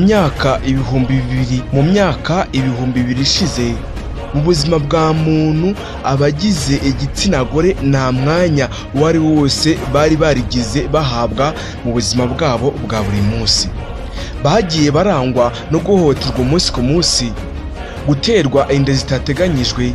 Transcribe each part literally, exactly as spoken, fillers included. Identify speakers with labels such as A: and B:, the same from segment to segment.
A: myaka ibihumbi bibiri mu myaka ibihumbi bibiri ishize mu buzima bwa muntu abagize igitsina gore nta mwanya wari wose bari barigize bahabwa mu buzima bwabo bwa buri munsi. Bagiye barangwa no guhohoterwa umunsi ku munsi, guterwa inda zitateganyijwe,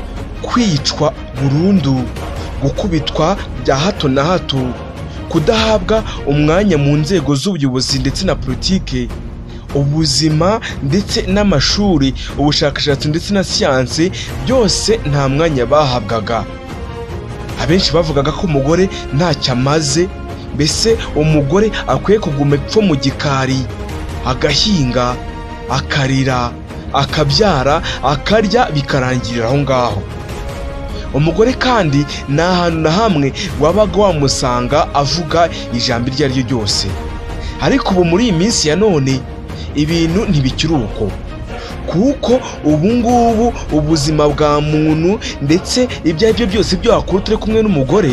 A: kwicwa burundu, gukubitwa bya hato na hato, kudahabwa umwanya mu nzego z'ubuyobozi ndetse na politike, ubuzima ndetse n'amashuri, ubushakashatsi ndetse na siyanse, byose nta mwanya bahabwaga. Abenshi bavugaga ko umugore ntacyo amaze, mbese umugore akwiye kuguma epfo mu gikari, agahinga, akarira, akabyara, akarya, bikarangirira aho ngaho. Umugore kandi nta hantu na hamwe wabaga wamusanga avuga ijambo iryo ari ryo ryose. Ariko ubu muri iyi minsi ya none ibintu ntibikiri uko, kuko ubu ngubu ubuzima bwa muntu ndetse ibyo ari byo byose byo wakora utari kumwe n'umugore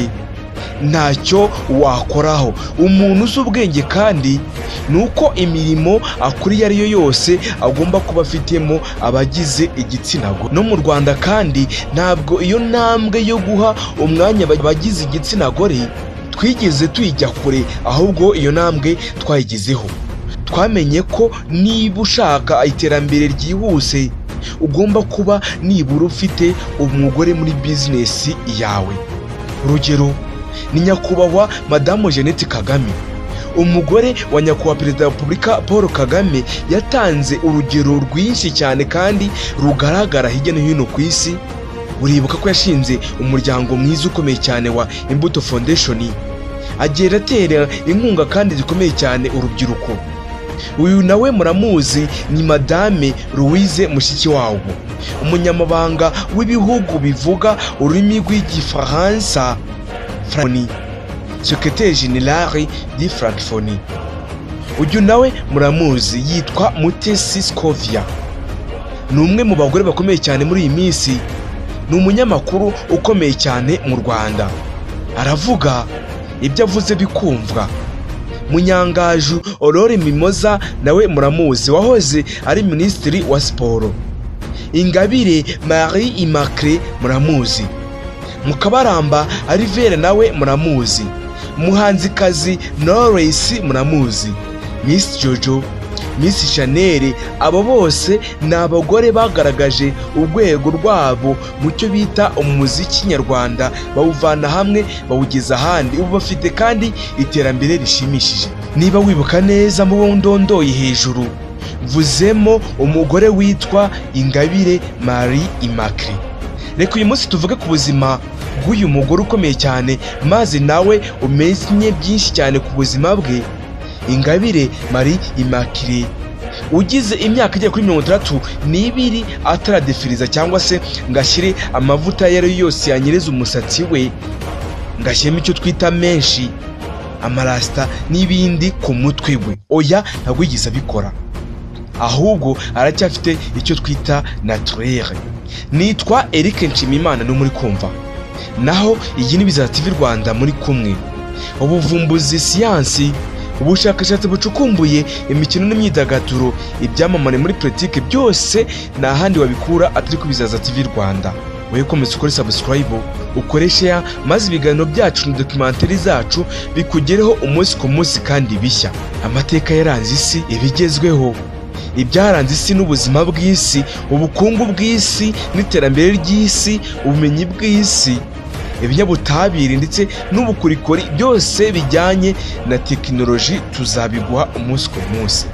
A: ntacyo wakoraho. Umuntu uzi ubwenge kandi ni uko imirimo akora iyo ari yo yose agomba kuba afitemo abagize igitsina gore. No mu Rwanda kandi ntabwo iyo ntambwe yo guha umwanya abagize igitsina gore twigeze tuyijya kure, ahubwo iyo ntambwe twayigezeho. Twamenye ko niba ushaka iterambere ryihuse ugomba kuba nibura ufite umugore muri bizinesi yawe. Urugero ni nyakubahwa Madamu Jeannette Kagame, umugore wa nyakubahwa Perezida wa Repubulika Paul Kagame. Yatanze urugero rwinshi cyane kandi rugaragara hirya no hino ku isi. Uribuka ko yashinze umuryango mwiza ukomeye cyane wa Imbuto Foundation, agenda atera inkunga kandi zikomeye cyane urubyiruko. Uyu nawe muramuzi ni Madame Louise Mushikiwabo, umunyamabanga w'ibihugu bivuga ururimi rw'igifaransa, Secrétaire Général di Francophonie. Uyu nawe muramuzi yitwa Mutesi Scovia, ni umwe mu bagore bakomeye cyane muri iyi minsi. Ni umunyamakuru ukomeye cyane mu Rwanda, aravuga ibyo avuze bikumvwa. Munyangaju Aurore Mimoza nawe muramuzi, wahoze ari minisitiri wa siporo. Ingabire Marie Immaculée muramuzi. Mukabaramba Alivera nawe muramuzi. Muhanzikazi Knowless muramuzi. Miss Jojo, Miss Chanel, abo bose ni abagore bagaragaje urwego rwabo mu cyo bita umuziki nyarwanda, bawuvana hamwe bawugeza ahandi. Ubu bafite kandi iterambere rishimishije. Niba wibuka neza mu ndondoye hejuru mvuzemo umugore witwa Ingabire Marie Immaculée. Reka uyu munsi tuvuge ku buzima bw'uyu mugore ukomeye cyane, maze nawe umenye byinshi cyane ku buzima bwe. Ingabire Marie Immaculée ugize imyaka igera kuri mirongo itandatu n'ibiri ataradefiriza cyangwa se ngashyire amavuta yari yose yanyereza umusatsi we, ngashyiremo icyo twita menshi, amarasta n'ibindi ku mutwe we. Oya, ntabwo yigeze abikora, ahubwo aracyafite icyo twita naturere. Nitwa Eric Nshimiyimana no muri kumva, naho iyi ni Bizara T V Rwanda muri kumwe. Ubuvumbuzi, siyansi, ubushakashatsi bucukumbuye, imikino n'imyidagaduro, ibyamamare muri politike, byose ni ahandi wabikura atari ku Bizara T V Rwanda. Wowe komeza ukore subscribe, ukore share, maze ibiganiro byacu na documentary zacu bikugereho umunsi ku munsi kandi bishya. Amateka yaranze isi, ibigezweho, ibyaranze isi n'ubuzima bw'isi, ubukungu bw'isi n'iterambere ry'isi, ubumenyi bw'isi, ibinyabutabire ndetse n'ubukorikori, byose bijyanye na tekinoloji tuzabiguha umunsi ku munsi.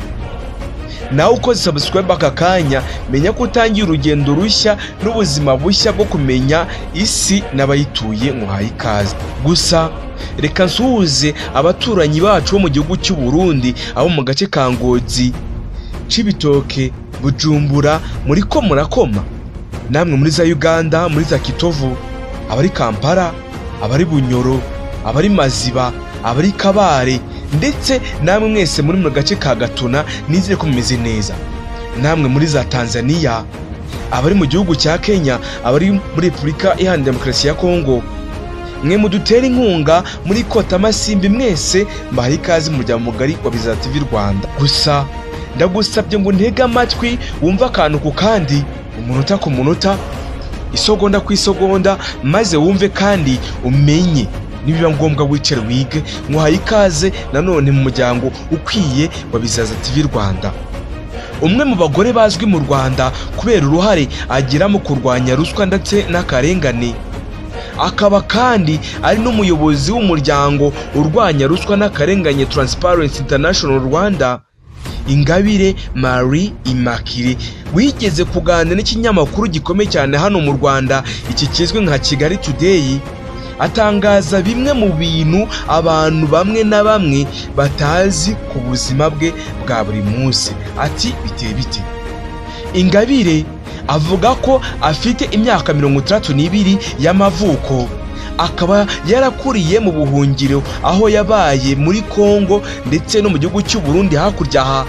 A: Nawe ukoze subscribe aka kanya, menya ko utangiye urugendo rushya n'ubuzima bushya bwo kumenya isi n'abayituye. Muhaye ikaze. Gusa reka nsuhuze abaturanyi bacu bo mu gihugu cy'u Burundi, abo mu gace ka Ngozi, Cibitoke, Bujumbura, muri ko murakoma. Namwe muri za Uganda, muri za Kitovu, abari Kampala, abari Bunyoro, abari Maziba, abari Kabare, ndetse namwe mwese muri mu gace ka Gatuna, nizere ko mumeze neza. Namwe muri za Tanzania, abari mu gihugu cya Kenya, abari muri Repubulika Iharanira Demokarasi ya Kongo, mwe mudutera inkunga muri Kota Masimbi, mwese mbahaye ikaze mu muryango mugari wa Bizara T V Rwanda. Gusa ndagusabye ngo ntege amatwi wumve akantu ku kandi, umunota ku munota, isogonda ku isogonda, maze wumve kandi umenye, nibiba ngombwa wicare wige. Muhaye ikaze nanone mu muryango ukwiye wa Bizaza T V Rwanda. Umwe mu bagore bazwi mu Rwanda kubera uruhare agira mu kurwanya ruswa ndetse n'akarengane, akaba kandi ari n'umuyobozi w'umuryango urwanya ruswa n'akarengane Transparency International Rwanda, Ingabire Marie Immaculée, wigeze kuganira n'ikinyamakuru gikomeye cyane hano mu Rwanda, iki kizwi nka Kigali Today, atangaza bimwe mu bintu abantu bamwe na bamwe batazi ku buzima bwe bwa buri munsi. Ati biteye bite? Ingabire avuga ko afite imyaka mirongo itandatu n'ibiri y'amavuko, akaba yarakuriye mu buhungiro aho yabaye muri Kongo ndetse no mu gihugu cy'u Burundi hakurya aha,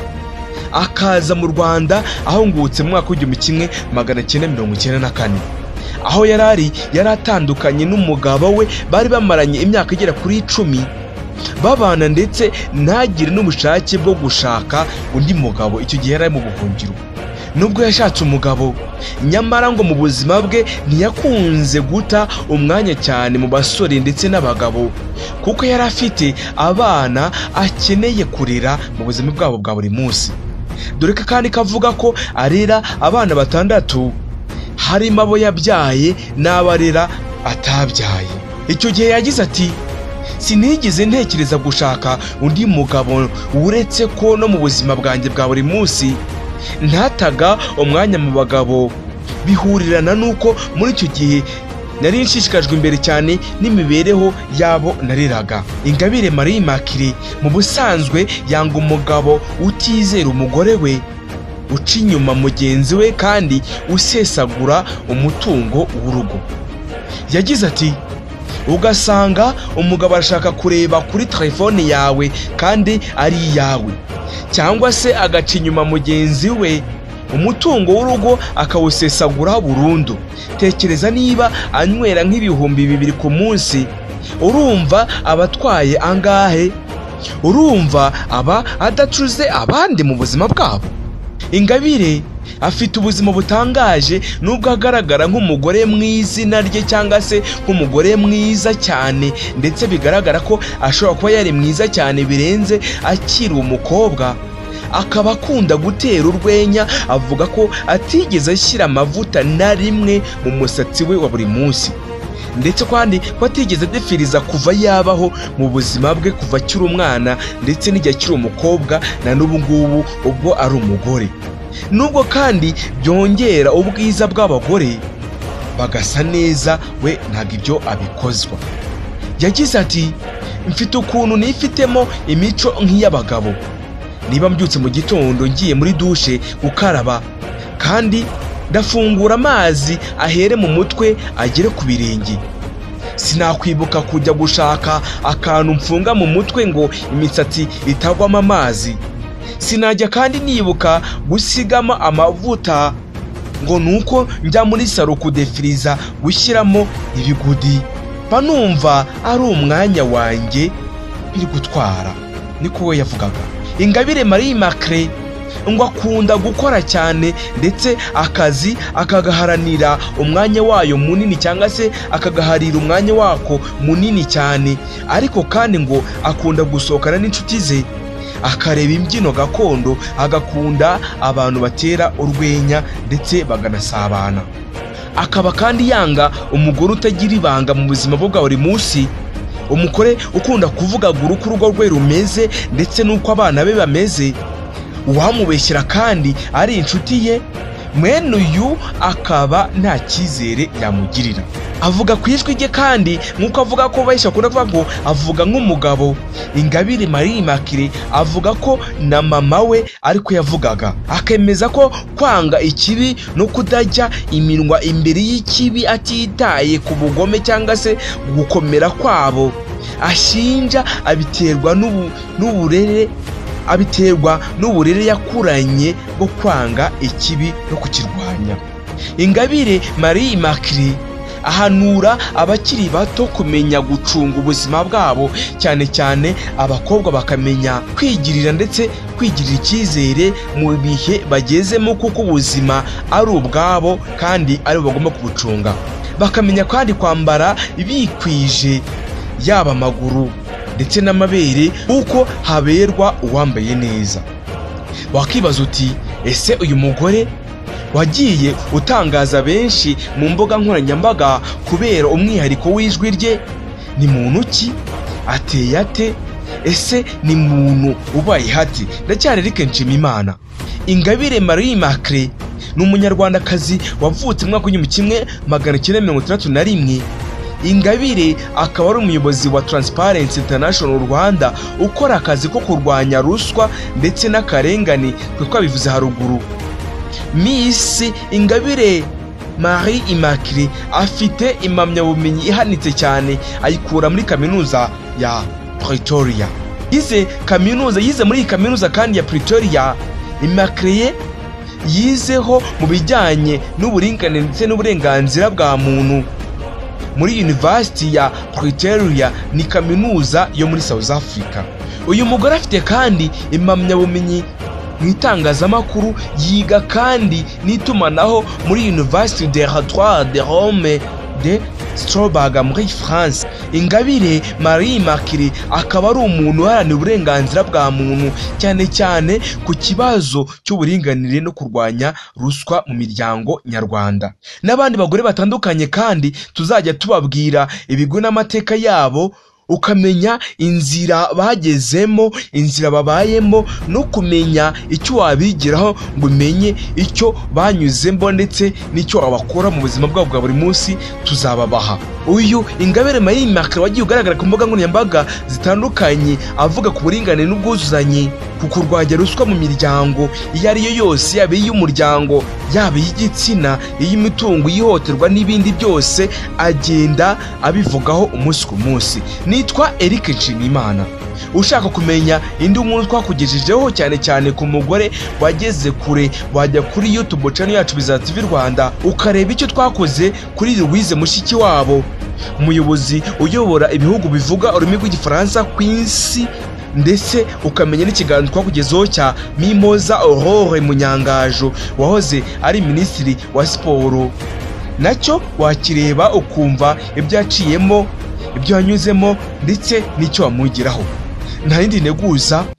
A: akaza mu Rwanda ahungutse mu mwaka w'igihumbi kimwe magana cyenda mirongo icyenda na kane. Aho yarari yaratandukanye n'umugabo we, bari bamaranye imyaka igera kuri icumi babana, ndetse ntagire n'ubushake bwo gushaka undi mugabo. Icyo gihe yari mu buhungiro. Nubwo yashatse umugabo, nyamara ngo mu buzima bwe ntiyakunze guta umwanya cyane mu basore ndetse n'abagabo, kuko yari afite abana akeneye kurera mu buzima bwabo bwa buri munsi. Dore ko kandi kavuga ko arera abana batandatu, harimo abo yabyaye n'abarera atabyaye. Icyo gihe yagize ati, sinigeze ntekereza gushaka undi mugabo, uretse ko no mu buzima bwanjye bwa buri munsi ntataga umwanya mu bagabo. Bihurirana nuko muri icyo gihe nari nshishikajwe imbere cyane n'imibereho yabo nareraga. Ingabire Marie Immaculée mu busanzwe yanga umugabo utizera umugore we, uca inyuma mugenzi we kandi usesagura umutungo w'urugo. Yagize ati, ugasanga umugabo arashaka kureba kuri telefone yawe kandi ari iyawe, cyangwa se agaca inyuma mugenzi we, umutungo w'urugo akawusesagura burundu. Tekereza niba anywera nk'ibihumbi bibiri ku munsi, urumva abatwaye angahe? Urumva aba adacuze abandi mu buzima bwabo? Ingabire afite ubuzima butangaje, nubwo agaragara nk'umugore mw'izina rye cyangwa se nk'umugore mwiza cyane, ndetse bigaragara ko ashobora kuba yari mwiza cyane birenze akiri umukobwa. Akaba akunda gutera urwenya, avuga ko atigeze ashyira amavuta na rimwe mu musatsi we wa buri munsi, ndetse kandi ko atigeze adefiriza kuva yabaho mu buzima bwe kuva akiri umwana ndetse n'igihe akiri umukobwa na n'ubu ngubu ubwo ari umugore. Nubwo kandi byongera ubwiza bw'abagore bagasa neza, we ntabwo ibyo abikozwa. Yagize ati, mfite ukuntu nifitemo imico nk'iy'abagabo. Niba mbyutse mu gitondo ngiye muri dushe gukaraba, kandi ndafungura amazi ahere mu mutwe agere ku birenge. Sinakwibuka kujya gushaka akantu mfunga mu mutwe ngo imisatsi itagwamo amazi. Sinajya kandi nibuka gusigamo amavuta ngo nuko njya muri salo kudefiriza gushyiramo ibigudi, panumva ari umwanya wanjye biri gutwara. Niko we yavugaga. Ingabire Marie Immaculée ngo akunda gukora cyane, ndetse akazi akagaharanira umwanya wayo munini, cyangwa se akagaharira umwanya wako munini cyane. Ariko kandi ngo akunda gusohokana n'inshuti ze, akareba imbyino gakondo, agakunda abantu batera urwenya ndetse baganasabana. Akaba kandi yanga umugore utagira ibanga mu buzima bwe bwa buri munsi, umugore ukunda kuvugagura uko urugo rwe rumeze ndetse n'uko abana be bameze. Uwamubeshyira kandi ari inshuti ye, mwene uyu akaba nta cyizere yamugirira. Avuga ku ijwi rye kandi nk'uko avuga ko bahesha kuvuga ngo avuga nk'umugabo. Ingabire Marie Immaculée avuga ko na mama we ariko yavugaga, akemeza ko kwanga ikibi no kudajya iminwa imbere y'ikibi atitaye ku bugome cyangwa se gukomera kwabo, ashinja abiterwa n'uburere abiterwa n'uburere yakuranye bwo kwanga ikibi no kukirwanya. Ingabire Marie Immaculée ahanura abakiri bato kumenya gucunga ubuzima bwabo, cyane cyane abakobwa bakamenya kwigirira ndetse kwigirira icyizere mu bihe bagezemo, kuko ubuzima ari ubwabo kandi ari bo bagomba kubucunga. Bakamenya kandi kwambara bikwije, yaba amaguru ndetse n'amabere, uko haberwa uwambaye neza. Wakibaza uti ese uyu mugore wagiye utangaza benshi mu mbuga nkoranyambaga kubera umwihariko w'ijwi rye ni muntu ki? Ateye ate? Ese ni muntu ubaye hati? Ndacyari Eric Nshimiyimana. Ingabire Marie Immaculée ni umunyarwandakazi wavutse mu mwaka w'igihumbi kimwe magana cyenda mirongo itandatu na rimwe. Ingabire akaba ari umuyobozi wa Transparency International Rwanda ukora akazi ko kurwanya ruswa ndetse n'akarengane twe twabivuze haruguru. Miss Ingabire Marie Immaculée afite impamyabumenyi ihanitse cyane, ayikura muri kaminuza ya Pretoria. Yize kaminuza yize muri kaminuza kandi ya Pretoria. Immaculée yizeho mu bijyanye n'uburinganire ndetse n'uburenganzira bwa muntu muri University ya Pretoria, ni kaminuza yo muri South Africa. Uyu mugore afite kandi impamyabumenyi mu itangazamakuru, yiga kandi n'itumanaho muri Université des Droits de Rome de Strasbourg muri France. Ingabire Marie Immaculée akaba ari umuntu uharanira uburenganzira bwa muntu, cyane cyane ku kibazo cy'uburinganire no kurwanya ruswa mu miryango nyarwanda. N'abandi bagore batandukanye kandi tuzajya tubabwira ibigwi n'amateka yabo, ukamenya inzira bagezemo, inzira babayemo, no kumenya icyo wabigiraho ngo umenye icyo banyuzemo ndetse n'icyo wabakora mu buzima bwabo bwa buri munsi tuzababaha. Uyu Ingabire Marie Immaculée wagiye ugaragara ku mbuga nkoranyambaga zitandukanye avuga ku buringanire n'ubwuzuzanye, ku kurwanya ruswa mu miryango iyo ari yo yose, yaba iy'umuryango, yaba iy'igitsina, iy'imitungo, iyihohoterwa n'ibindi byose, agenda abivugaho umunsi ku munsi. Nitwa Eric Nshimiyimana. Ushaka kumenya indi umuntu twakugejejeho cyane cyane ku mugore wageze kure, wajya kuri YouTube channel yacu Biza T V Rwanda ukareba icyo twakoze kuri Louise Mushikiwabo, umuyobozi uyobora ibihugu bivuga ururimi rw'igifaransa ku isi, ndetse ukamenya n'ikiganiro twakugezeho cya Mimoza Aurore Munyangajo wahoze ari minisitiri wa siporo. Nacyo wakireba ukumva ibyo yaciyemo, ibyo yanyuzemo ndetse n'icyo wamugiraho. Nta yindi nteguza